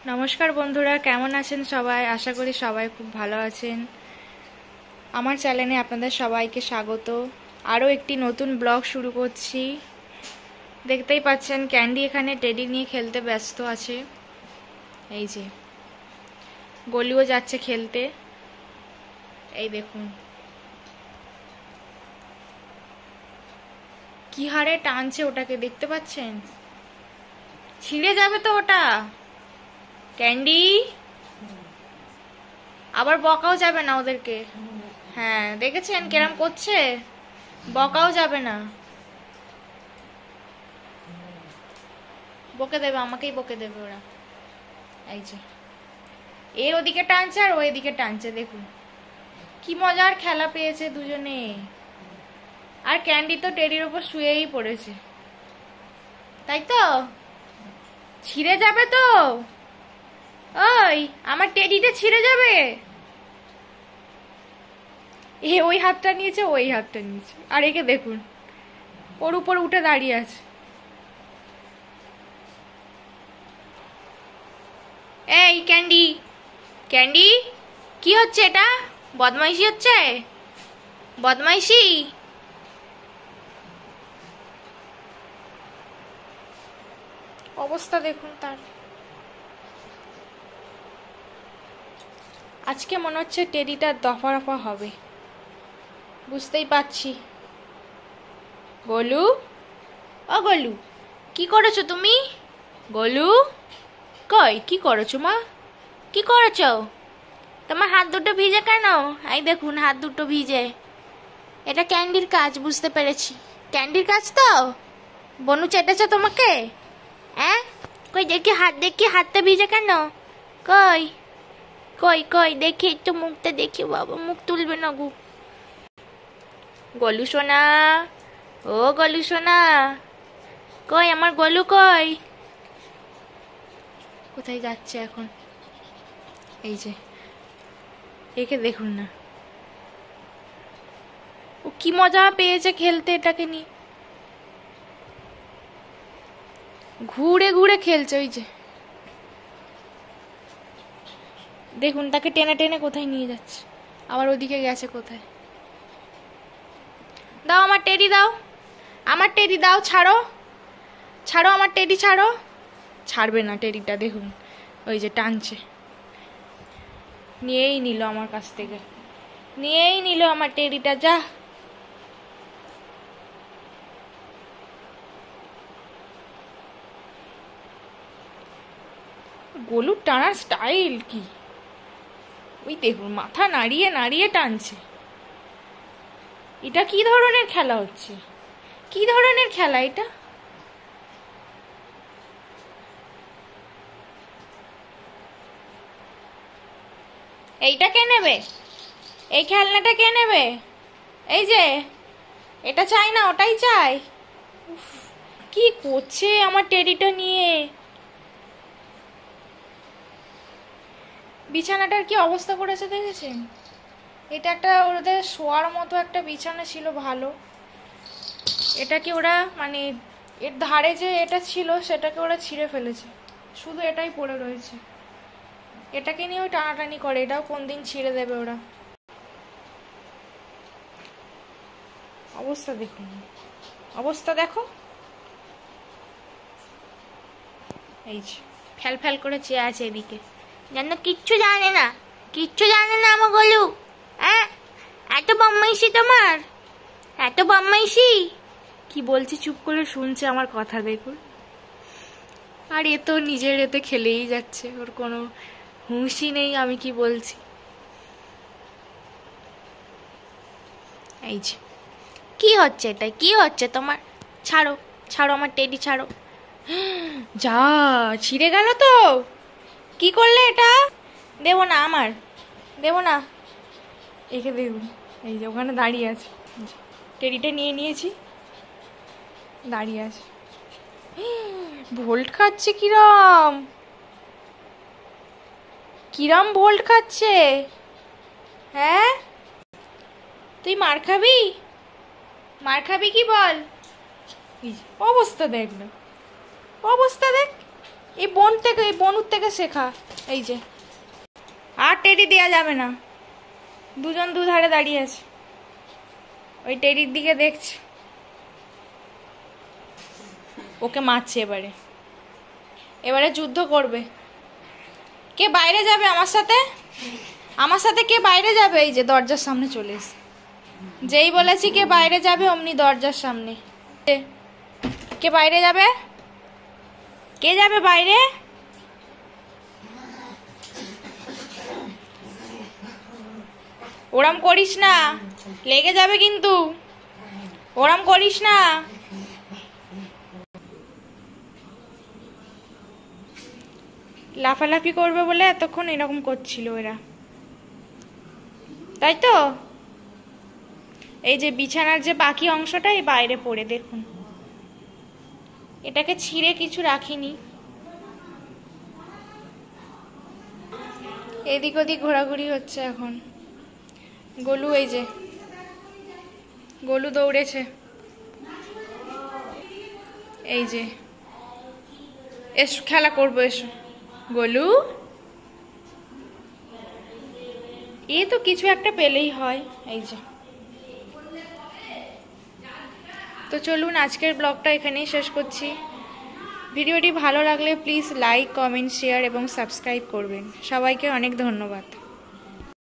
নমস্কার বন্ধুরা, কেমন আছেন সবাই? আশা করি সবাই খুব ভালো আছেন। আমার চ্যানেলে আপনাদের সবাইকে স্বাগত। আরও একটি নতুন ব্লগ শুরু করছি। দেখতেই পাচ্ছেন ক্যান্ডি এখানে টেডি নিয়ে খেলতে ব্যস্ত আছে। এই যে গলিও যাচ্ছে খেলতে, এই দেখুন কি হারে টানছে ওটাকে, দেখতে পাচ্ছেন? ছিঁড়ে যাবে তো ওটা। ক্যান্ডি আবার বকাও যাবে না ওদেরকে। হ্যাঁ, দেখেছেন কেরম করছে? বকাও যাবে না, বকে দেবে, আমাকেই বকে দেবে ওরা। এই যে এর ওদিকে টানছে আর ও এদিকে টানছে, দেখুন কি মজার খেলা পেয়েছে দুজনে। আর ক্যান্ডি তো টেডির ওপর শুয়েই পড়েছে, তাই তো? ছিঁড়ে যাবে তো। ওই আমার টেডিটা ছিঁড়ে যাবে। এ ওই হাতটা নিয়েছে, ওই হাতটা নিয়েছে, আর একে দেখুন ওর উপর উঠে দাঁড়িয়ে আছে। এই ক্যান্ডি, ক্যান্ডি কি হচ্ছে এটা? বদমাইশি হচ্ছে, বদমাইশি। অবস্থা দেখুন তার। আজকে মনে হচ্ছে টেডিটা দফা রফা হবে, বুঝতেই পারছি। গোলু, ও গোলু, কি করেছো তুমি? গোলু কই, কি করেছো মা? কি করেছো? তোমার হাত দুটো ভিজে কেন? এই দেখুন হাত দুটো ভিজে। এটা ক্যান্ডির কাজ, বুঝতে পেরেছি। ক্যান্ডির কাজ তো। বনু চেটেছে তোমাকে? হ্যাঁ, কই দেখি হাত, দেখি হাতটা ভিজে কেন? কই কই কই দেখি, একটু মুখটা দেখি। বাবা মুখ তুলবে না গু। গলু সোনা, ও গলু সোনা, কই আমার গলু কই? কোথায় যাচ্ছে এখন? এই যে একে দেখুন না, ও কি মজা পেয়েছে খেলতে এটাকে নিয়ে। ঘুরে ঘুরে খেলছে। ওই যে দেখুন তাকে টেনে টেনে কোথায় নিয়ে যাচ্ছে, আবার ওদিকে গেছে কোথায়। দাও আমার টেডি, দাও আমার টেডি, দাও। ছাড়ো, ছাড়ো আমার টেডি, ছাড়ো। ছাড়বে না টেডিটা, দেখুন ওই যে টানছে। নিয়েই নিল আমার কাছ থেকে, নিয়েই নিল আমার টেডিটা। যা, গলুর টানার স্টাইল কি! ওই দেখুন মাথা নাড়িয়ে নাড়িয়ে টানছে। এটা কি ধরনের খেলা হচ্ছে? কি ধরনের খেলা এটা? এইটা কে নেবে? এই খেলনাটা কে নেবে? এই যে এটা চাই না, ওটাই চাই। কি করছে আমার টেডিটা নিয়ে! বিছানাটার কি অবস্থা করেছে দেখেছেন? এটা একটা ওদের শোয়ার মতো একটা বিছানা ছিল, ভালো। এটাকে ওরা মানে এর ধারে যে এটা ছিল সেটাকে ওরা ছিঁড়ে ফেলেছে, শুধু এটাই পড়ে রয়েছে। এটাকে নিয়ে ওই টানাটানি করে, এটাও কোন দিন ছিঁড়ে দেবে ওরা। অবস্থা দেখুন, অবস্থা দেখো। এই যে ফ্যাল ফ্যাল করে চেয়ে আছে এদিকে, যেন কিচ্ছু জানে না, কিচ্ছু জানে না আমার গলু। হ্যাঁ, এত বদমাইশি তোমার, এত বদমাইশি। কি বলছি চুপ করে শুনছে আমার কথা, দেখুন। আর এ তো নিজের এতে খেলেই যাচ্ছে, ওর কোনো হুঁশই নেই আমি কি বলছি। এই যে কি হচ্ছে, এটা কি হচ্ছে তোমার? ছাড়ো, ছাড়ো আমার টেডি, ছাড়ো। যা, ছিঁড়ে গেল তো। কি করলে এটা? দেবো না, আমার দেবো না। একে দেখুন, এই যে ওখানে দাঁড়িয়ে আছে, টেডিটা নিয়ে নিয়েছি, দাঁড়িয়ে আছে। ভোল্ট খাচ্ছে কিরম, কিরম ভোল্ট খাচ্ছে। হ্যাঁ, তুই মার খাবি? মার খাবি কি বল? অবস্থা দেখ না, অবস্থা দেখ। এই বনুর থেকে শেখা। এই যে আর টেডি দেওয়া যাবে না, দুজন দুধারে দাঁড়িয়ে আছে, ওই টেডির দিকে দেখছে, ওকে মারছে। এবারে যুদ্ধ করবে। কে বাইরে যাবে আমার সাথে? আমার সাথে কে বাইরে যাবে? এই যে দরজার সামনে চলে এসে, যেই বলেছি কে বাইরে যাবে অমনি দরজার সামনে। কে বাইরে যাবে? কে যাবে বাইরে? ওরম করিস না, লেগে যাবে কিন্তু, ওরম করিস না। লাফালাফি করবে বলে এতক্ষণ এরকম করছিল এরা, তাই তো? এই যে বিছানার যে বাকি অংশটা এই বাইরে পড়ে, দেখুন এটাকে ছিঁড়ে কিছু রাখিনি, এদিক ওদিক ঘোরাঘুরি হচ্ছে এখন। গোলু, এই যে গোলু দৌড়েছে, এই যে এসো খেলা করবো, এসো গোলু। এ তো কিছু একটা পেলেই হয়। এই যে, তো চলুন আজকের ব্লগটা এখানেই শেষ করছি। ভিডিওটি ভালো লাগলে প্লিজ লাইক, কমেন্ট, শেয়ার এবং সাবস্ক্রাইব করবেন। সবাইকে অনেক ধন্যবাদ।